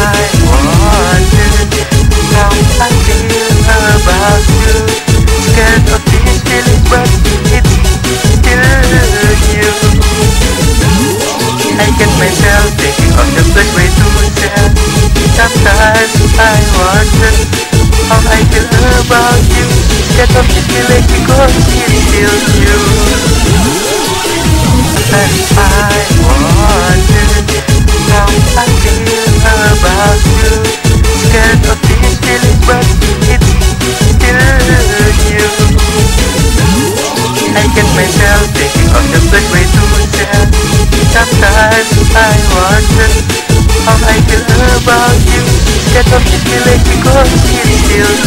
wonder how I feel about you. Scared of this feeling, but it's still you. I get myself thinking of the best way to tell. Sometimes I wonder how I feel about you. Scared of this feeling because it's still you. And I wonder how I feel about you. Scared of this feeling, but it's still you. I get myself thinking of the best way to tell. Sometimes I wonder how I feel about you. Scared of this feeling because it's still